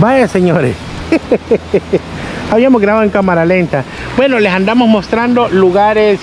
Vaya, señores. Habíamos grabado en cámara lenta. Bueno, les andamos mostrando lugares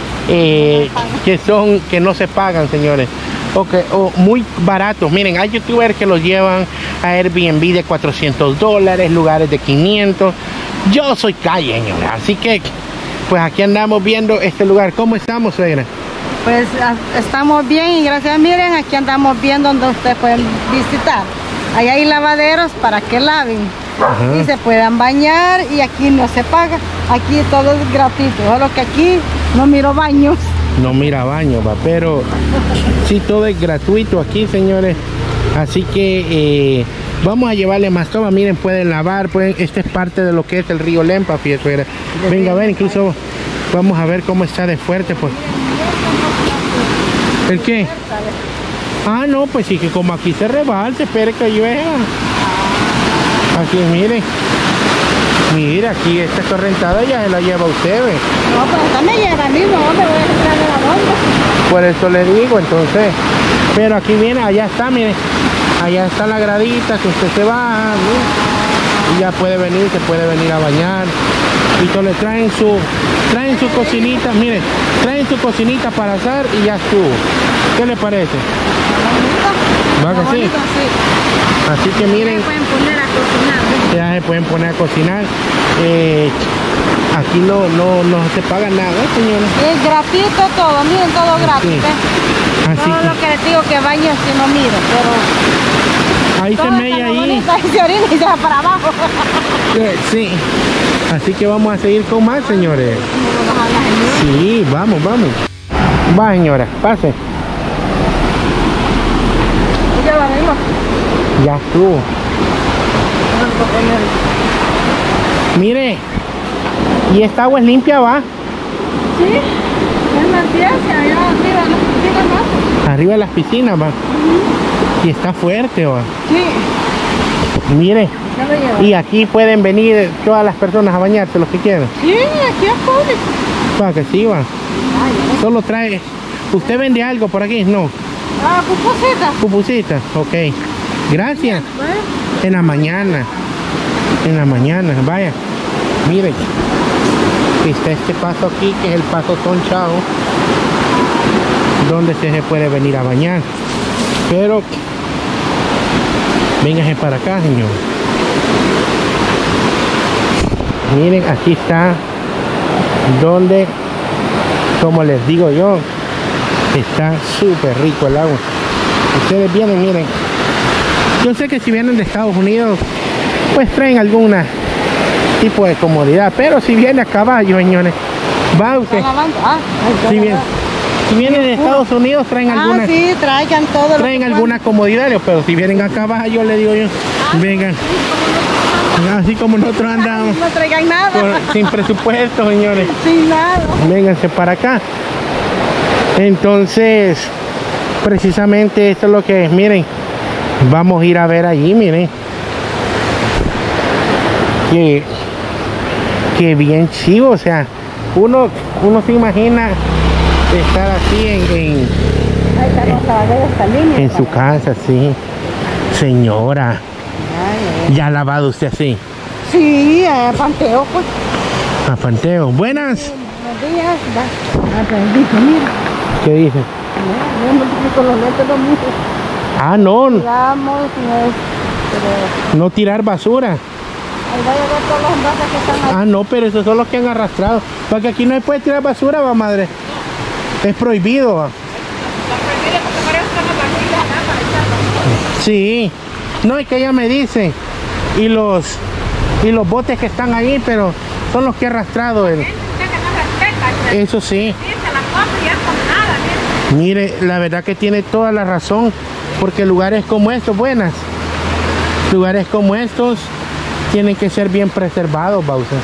que no se pagan, señores. O muy baratos. Miren, hay youtubers que los llevan a Airbnb de $400, lugares de 500. Yo soy calle, señores. Así que, pues aquí andamos viendo este lugar. ¿Cómo estamos, suegra? Pues estamos bien y gracias. Miren, aquí andamos viendo donde ustedes pueden visitar. Ahí hay lavaderos para que laven. Y se puedan bañar y aquí no se paga. Aquí todo es gratuito. Solo que aquí no miro baños. No mira baños, va, pero sí, todo es gratuito aquí, señores. Así que vamos a llevarle más toma. Miren, pueden lavar, este es parte de lo que es el río Lempa, fíjate. Venga a ver, incluso vamos a ver cómo está de fuerte, pues. ¿El qué? Ah, no, pues sí, que como aquí se rebalse, espere que llueva. Aquí, miren. Mira, aquí esta correntada ya se la lleva usted, ¿ve? No, pero esta me lleva a mí, no, me voy a entrar de la bomba. Por eso le digo, entonces. Pero aquí viene, allá está, miren. Allá está la gradita, que usted se baja, ¿no? Y ya puede venir, se puede venir a bañar. Y entonces le traen su cocinita, miren, traen su cocinita para asar y ya estuvo. ¿Qué le parece? ¿Va que sí? Sí. Así que miren. Ya se pueden poner a cocinar. Ya se pueden poner a cocinar. Aquí no se paga nada, señora. Es gratuito todo, miren, todo gratis. Sí. Así todo que, lo que les digo que baño si no miro, pero ahí se mella ahí. Se orina y se va para abajo. Sí. Así que vamos a seguir con más, señores. Sí, vamos. Va, señora, pase. Ya estuvo. Mire, ¿y esta agua es limpia, va? Sí, es más ciencia, allá arriba en las piscinas más. Arriba de las piscinas, va. Y está fuerte, va. Sí. Mire, y aquí pueden venir todas las personas a bañarse, los que quieran. Sí, aquí es público. Va, que sí, va. Solo trae. ¿Usted vende algo por aquí? No. Ah, pupusita. Pupusita, ok. Gracias. En la mañana. Vaya. Mire. Está este paso aquí, que es el paso Tonchao, donde se puede venir a bañar. Pero véngase para acá, señor. Miren, aquí está donde, como les digo yo, está súper rico el agua. Ustedes vienen, miren. Yo sé que si vienen de Estados Unidos, pues traen alguna tipo de comodidad, pero si viene a caballo, señores, va usted. Si vienen de Estados Unidos, traen alguna. Sí, traigan todo. Traen alguna comodidad, pero si vienen a caballo, le digo yo, vengan. Así como nosotros andamos. No traigan nada. Sin presupuesto, señores. Sin nada. Vénganse para acá. Entonces, precisamente esto es lo que es. Miren, vamos a ir a ver allí, miren. Que bien chivo, o sea, uno se imagina estar así en su casa, sí. Señora, ¿ya ha lavado usted así? Sí, a Panteo, pues. A Panteo. Buenas. Buenos días. Aprendito, mira. ¿Qué dice? Con los lentes no miro. Ah, no. Digamos, No tirar basura. ahí vaya a ver todos los envases que están ahí. Ah, no, pero esos son los que han arrastrado. Porque aquí no se puede tirar basura, va, madre. Es prohibido, va. Sí. No, es que ella me dice. Y los botes que están ahí, pero son los que ha arrastrado él. Eso sí. Mire, la verdad que tiene toda la razón. Porque lugares como estos, lugares como estos tienen que ser bien preservados, Bowser.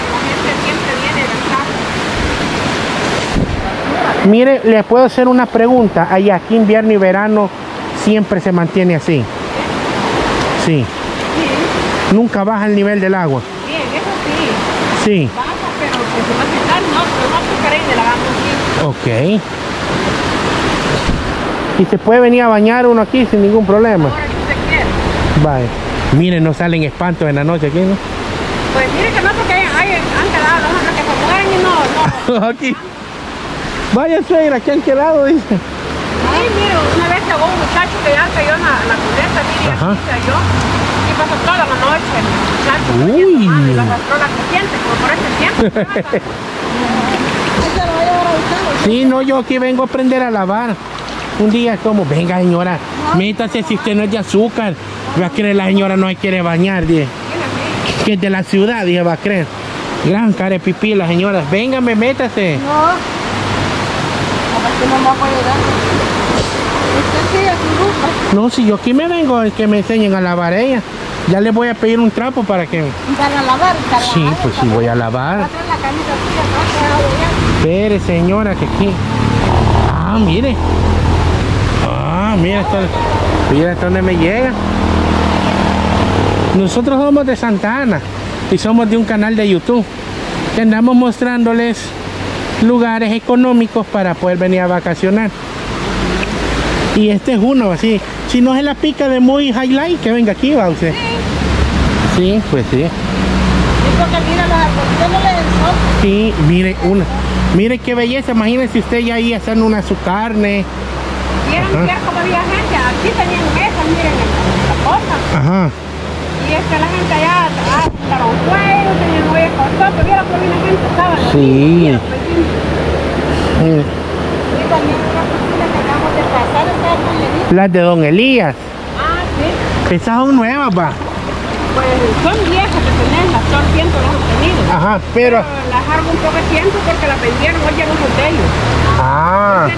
Mire, le puedo hacer una pregunta. Allá, aquí invierno y verano siempre se mantiene así. Sí. Nunca baja el nivel del agua. Bien, eso sí. Sí. Baja, pero que se va a quitar, no prende la vamos aquí. Ok. Y se puede venir a bañar uno aquí sin ningún problema. Ahora que usted quiere. Vale. Miren, no salen espantos en la noche aquí, ¿no? Pues mire que no, porque han quedado los hombres que se mueren y no. Aquí. Vaya suegra, aquí han quedado, dice. Sí, mire, una vez llegó un muchacho que ya cayó en la cuneta, mire, Ajá. así cayó. Y pasó toda la noche el muchacho. Uy. Y lo arrastró la corriente, como por ese tiempo. Sí, no, yo aquí vengo a aprender a lavar. Un día como, venga señora, métase si usted no es de azúcar. Va a creer la señora no se quiere bañar, dije. Que es de la ciudad, dije, va a creer. Gran cara de pipí la señora. Véngame, métase. No. A ver si no me va a ayudar. Usted sigue su ruta. No, si yo aquí me vengo es que me enseñen a lavar ella. Ya les voy a pedir un trapo para que... Para lavar, Sí, pues sí, voy a lavar. la camisa suya, ¿no? Espere, señora, que aquí... Ah, mire. Ah, mira hasta donde me llega. Nosotros somos de Santa Ana y somos de un canal de YouTube que andamos mostrándoles lugares económicos para poder venir a vacacionar. Y este es uno así. Si no se la pica de muy highlight, que venga aquí, va usted. Sí, pues sí. Sí, porque mira, los arcoíris del sol. Sí, mire una. Mire qué belleza, imagínese usted ya ahí haciendo una su carne. Vieron que como había gente, aquí tenían mesas, miren, en la cosa. Ajá. Y es que la gente allá estaban cuero, tenían ollas con sopa, vieron que había gente, estaba. Sí. Y también una cocina que acabamos de pasar, estaba con Lenita. Las de Don Elías. Ah, sí. Esas son nuevas, va. Pues son viejas que tenemos, son 100 los hemos tenido. Ajá, pero... las dejaron un poco de tiempo porque las vendieron, hoy llegan los de ellos. Ah.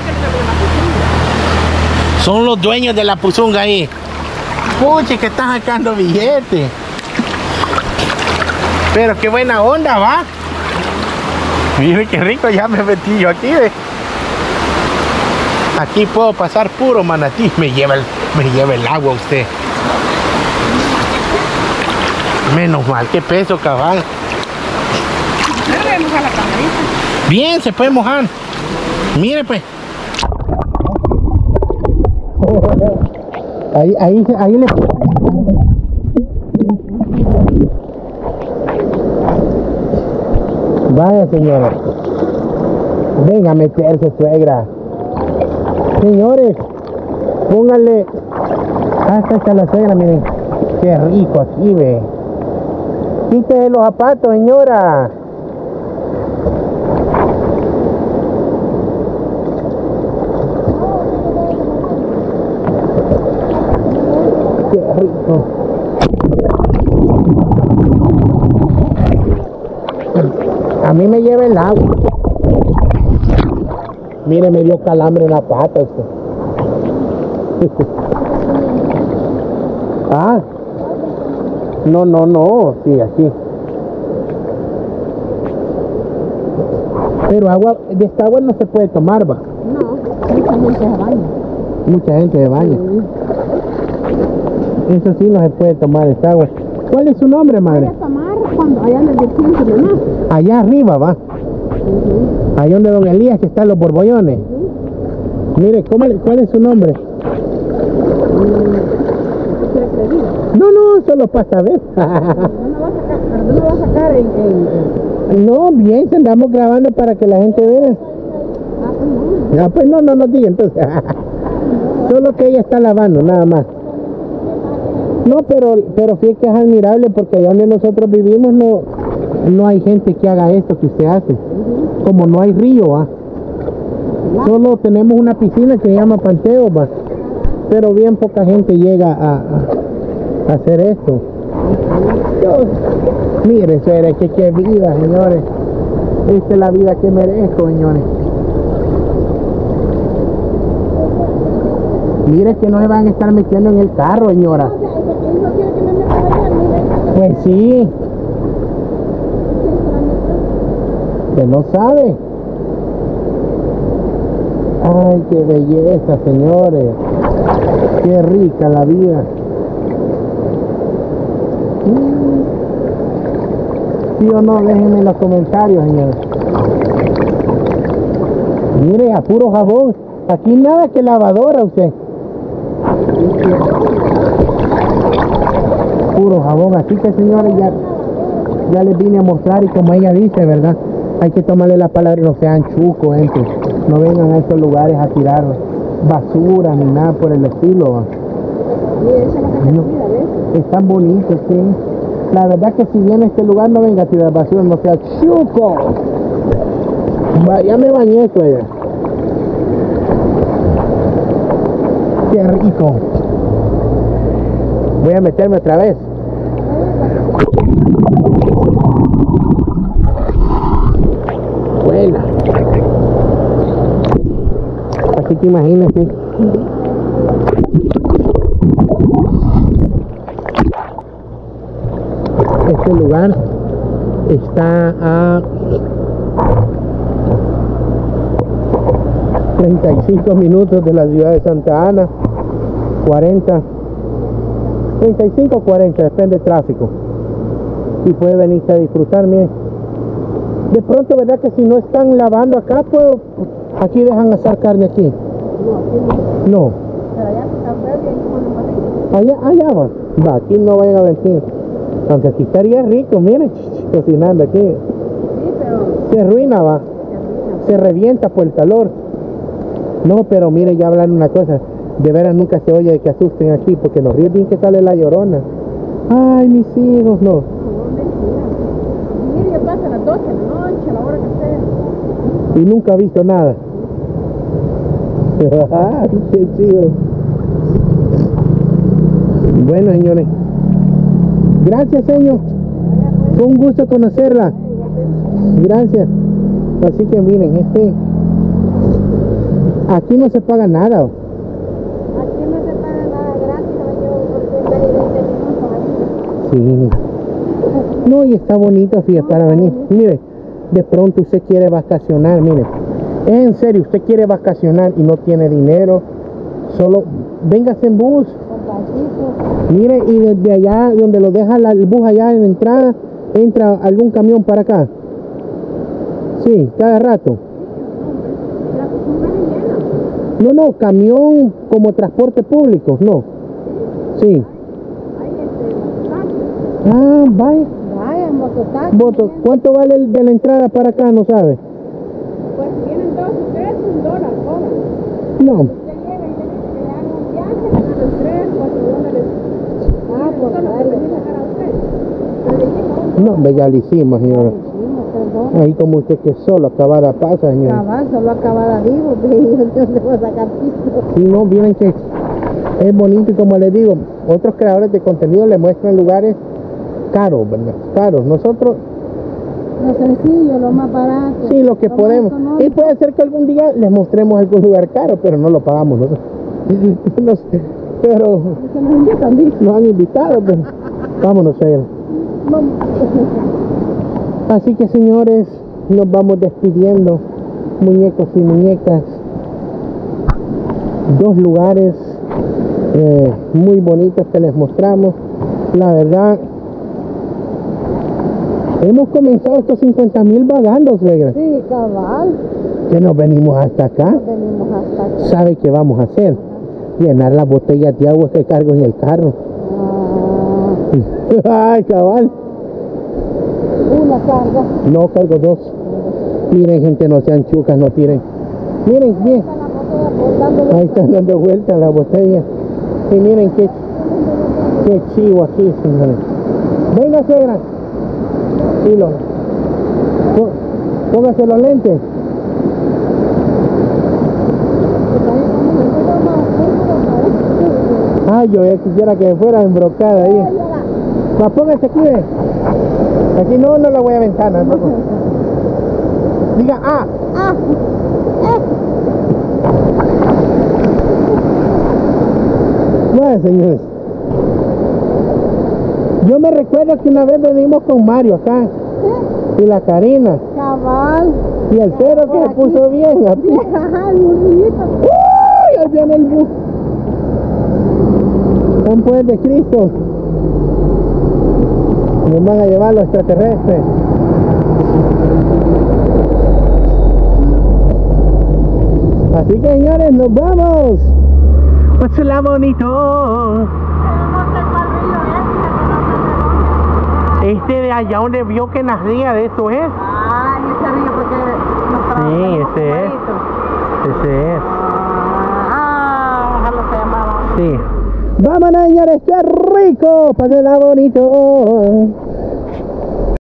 Son los dueños de la puzunga ahí. Puche, que están sacando billetes. Pero qué buena onda, va. Mire qué rico, ya me metí yo aquí, ve. Aquí puedo pasar puro manatí. Me lleva el agua usted. Menos mal, qué peso, cabal. Bien, se puede mojar. Mire pues. Ahí le... Vaya señora. Venga a meterse, suegra. Señores, pónganle... Hasta está la suegra, miren. Qué rico aquí, ve. Quítese los zapatos, señora. Qué rico. A mí me lleva el agua. Mire, me dio calambre en la pata usted. Ah. No. Sí, aquí. Pero agua, de esta agua no se puede tomar, va. No, mucha gente se baña. Mucha gente se baña. Eso sí no se puede tomar esta agua. ¿Cuál es su nombre, madre? Cuando allá en el desierto de nace. Allá arriba, va. Allá donde Don Elías que están los borbollones. Mire, ¿cuál es su nombre? No, solo para saber. ¿No va a sacar No, bien, andamos grabando para que la gente vea. Ah, pues no diga entonces. Solo que ella está lavando, nada más. No, pero fíjate que es admirable porque allá donde nosotros vivimos no hay gente que haga esto que usted hace. Como no hay río, ¿ah? Solo tenemos una piscina que se llama Panteo, ¿va? Pero bien poca gente llega a hacer esto. Mire, señores, que qué vida, señores. Esta es la vida que merezco, señores. Mire que no se van a estar metiendo en el carro, señora. Pues sí. Que no sabe. Ay, qué belleza, señores. Qué rica la vida. ¿Sí o no? Déjenme en los comentarios, señores. Mire, a puro jabón. Aquí nada que lavadora, usted. puro jabón. Así que señores, ya les vine a mostrar, y como ella dice, ¿verdad? Hay que tomarle la palabra y no sean chucos, gente. No vengan a estos lugares a tirar basura ni nada por el estilo. No, es tan bonito, sí. La verdad que si viene a este lugar no venga a tirar basura, no sea chuco. Ya me bañé esto allá. Qué rico. Voy a meterme otra vez. Buena. Así que imagínense. Este lugar está a 35 minutos de la ciudad de Santa Ana. 35 o 40, depende del tráfico. Y puede venirse a disfrutar. Miren, de pronto, verdad que si no están lavando acá, pues aquí dejan asar carne aquí. No. Allá va, aquí no vayan a venir. Aunque aquí estaría rico, miren, cocinando aquí. Sí, pero se arruina, va. Se revienta por el calor. No, pero miren, ya hablan una cosa. De veras nunca se oye de que asusten aquí, porque nos ríen bien que sale la llorona. Ay, mis hijos, no. Mire, ya pasa las 12 de la noche, a la hora que sea. Y nunca ha visto nada. Ay, qué chido. Bueno, señores. Gracias, señor. Fue un gusto conocerla. Gracias. Así que miren, aquí no se paga nada. Aquí no se paga nada gratis, yo Sí. No, y está bonito, sí, para venir. Mire, de pronto usted quiere vacacionar, mire. En serio, usted quiere vacacionar y no tiene dinero, solo véngase en bus. Mire, y desde allá, donde lo deja el bus allá en la entrada, entra algún camión para acá. Sí, cada rato. No, camión como transporte público, no. Sí. Ah, vaya. Vaya, mototaxi. ¿Cuánto vale el de la entrada para acá, no sabe? Pues si vienen 2 o 3, $1 cobran. No. Usted llega y le dice que le hagan un viaje, le ganan 3, $4. Ah, pues eso es lo que venís a sacar a usted. No, ya lo hicimos, señora. Ahí como usted que solo acabada pasa, señora. Cabal, solo acabada vivo, entonces voy a sacar piso. Sí, no, miren que es bonito, y como les digo, otros creadores de contenido le muestran lugares caros, ¿verdad? Caros. Nosotros lo sencillo, lo más barato. sí, lo que podemos. Y puede ser que algún día les mostremos algún lugar caro, pero no lo pagamos nosotros. No sé, pero nos han invitado, pero vámonos a ver. Así que, señores, nos vamos despidiendo, muñecos y muñecas. 2 lugares muy bonitos que les mostramos. La verdad, hemos comenzado estos 50,000 vagando, suegra. Sí, cabal. Que nos venimos hasta acá. ¿Sabe qué vamos a hacer? Llenar las botellas de agua que cargo en el carro. Ay, cabal. Una carga. No, cargo 2. Miren, gente, no sean chucas, no tiren. Miren, bien. Ahí están dando vueltas la botella. Y miren qué chivo aquí, señores. Venga, suegra. Sí, póngase los lentes. Ay, yo ya quisiera que fuera embrocada ahí. No, póngase aquí, ve. Aquí no la voy a aventar, ¿no? Diga, Bueno, señores, yo me recuerdo que una vez venimos con Mario acá. Y la Karina. Cabal. Y el cero que se puso bien. Ajá, el burrito. ¡Uy! Ahí viene el bus. San Poder de Cristo. Nos van a llevar los extraterrestres. Así que, señores, nos vamos. Pues la bonito. Este de allá donde vio que nacía, de eso es. Ah, y ese río porque Sí, ese es. Ese es. Ojalá se llamaba. Sí. Vámonos, señores, qué rico, pasarla bonito.